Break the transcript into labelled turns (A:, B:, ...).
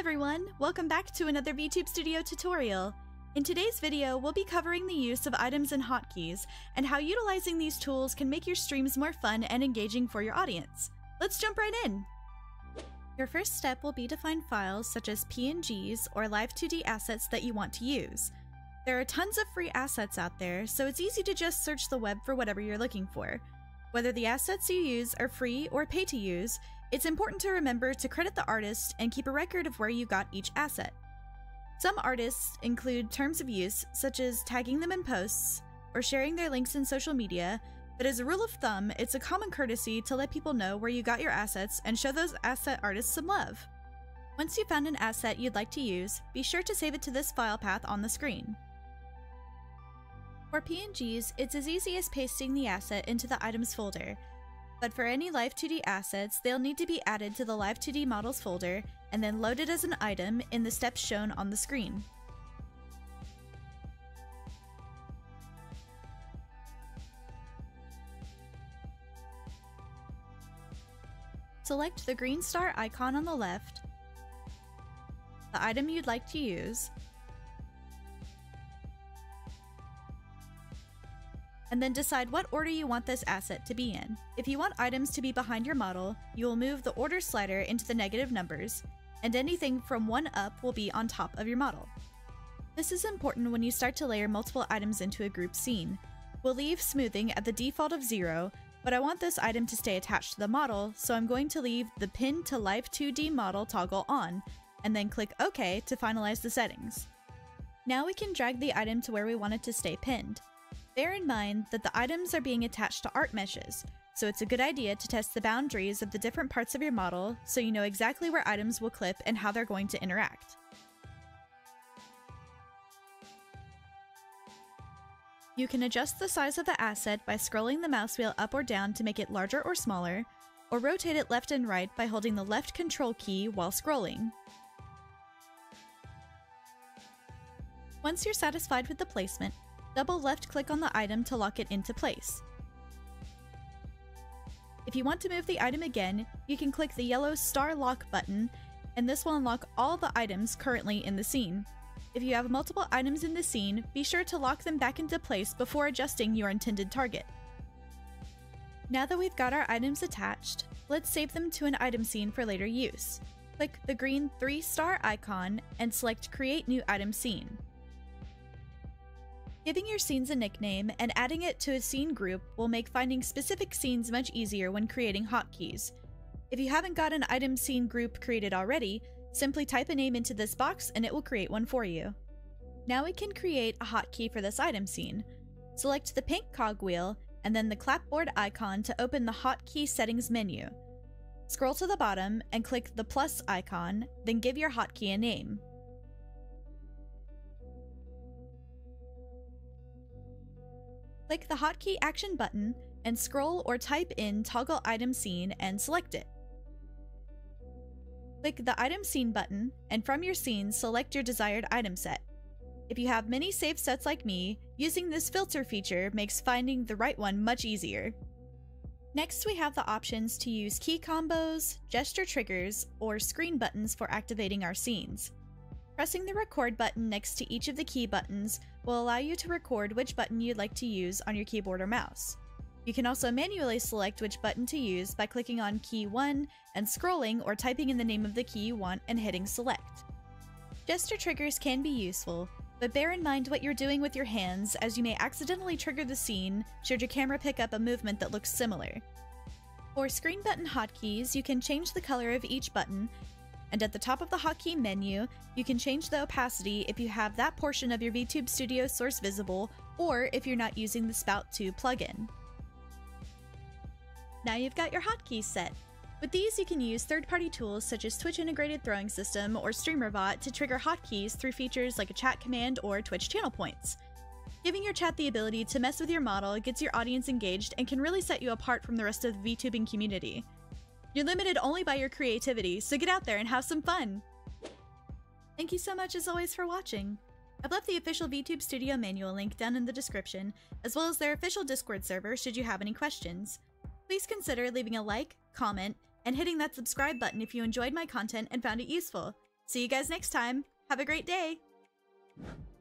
A: everyone! Welcome back to another VTube Studio tutorial. In today's video, we'll be covering the use of items and hotkeys, and how utilizing these tools can make your streams more fun and engaging for your audience. Let's jump right in! Your first step will be to find files such as PNGs or live 2D assets that you want to use. There are tons of free assets out there, so it's easy to just search the web for whatever you're looking for. Whether the assets you use are free or pay to use, it's important to remember to credit the artist and keep a record of where you got each asset. Some artists include terms of use, such as tagging them in posts or sharing their links in social media, but as a rule of thumb, it's a common courtesy to let people know where you got your assets and show those asset artists some love. Once you've found an asset you'd like to use, be sure to save it to this file path on the screen. For PNGs, it's as easy as pasting the asset into the items folder, but for any Live 2D assets, they'll need to be added to the Live 2D models folder and then loaded as an item in the steps shown on the screen. Select the green star icon on the left, the item you'd like to use, and then decide what order you want this asset to be in. If you want items to be behind your model, you will move the order slider into the negative numbers, and anything from 1 up will be on top of your model. This is important when you start to layer multiple items into a group scene. We'll leave smoothing at the default of 0, but I want this item to stay attached to the model, so I'm going to leave the Pin to Live 2D Model toggle on, and then click OK to finalize the settings. Now we can drag the item to where we want it to stay pinned. Bear in mind that the items are being attached to art meshes, so it's a good idea to test the boundaries of the different parts of your model so you know exactly where items will clip and how they're going to interact. You can adjust the size of the asset by scrolling the mouse wheel up or down to make it larger or smaller, or rotate it left and right by holding the left control key while scrolling. Once you're satisfied with the placement, double left click on the item to lock it into place. If you want to move the item again, you can click the yellow star lock button, and this will unlock all the items currently in the scene. If you have multiple items in the scene, be sure to lock them back into place before adjusting your intended target. Now that we've got our items attached, let's save them to an item scene for later use. Click the green 3-star icon and select Create New Item Scene. Giving your scenes a nickname and adding it to a scene group will make finding specific scenes much easier when creating hotkeys. If you haven't got an item scene group created already, simply type a name into this box and it will create one for you. Now we can create a hotkey for this item scene. Select the pink cogwheel and then the clapboard icon to open the hotkey settings menu. Scroll to the bottom and click the plus icon, then give your hotkey a name. Click the hotkey action button and scroll or type in toggle item scene and select it. Click the item scene button and from your scene select your desired item set. If you have many saved sets like me, using this filter feature makes finding the right one much easier. Next we have the options to use key combos, gesture triggers, or screen buttons for activating our scenes. Pressing the record button next to each of the key buttons will allow you to record which button you'd like to use on your keyboard or mouse. You can also manually select which button to use by clicking on key 1 and scrolling or typing in the name of the key you want and hitting select. Gesture triggers can be useful, but bear in mind what you're doing with your hands as you may accidentally trigger the scene should your camera pick up a movement that looks similar. For screen button hotkeys, you can change the color of each button, and at the top of the hotkey menu, you can change the opacity if you have that portion of your VTube Studio source visible or if you're not using the Spout 2 plugin. Now you've got your hotkeys set. With these, you can use third-party tools such as Twitch Integrated Throwing System or StreamerBot to trigger hotkeys through features like a chat command or Twitch channel points. Giving your chat the ability to mess with your model gets your audience engaged and can really set you apart from the rest of the VTubing community. You're limited only by your creativity, so get out there and have some fun! Thank you so much as always for watching. I've left the official VTube Studio manual link down in the description, as well as their official Discord server should you have any questions. Please consider leaving a like, comment, and hitting that subscribe button if you enjoyed my content and found it useful. See you guys next time. Have a great day!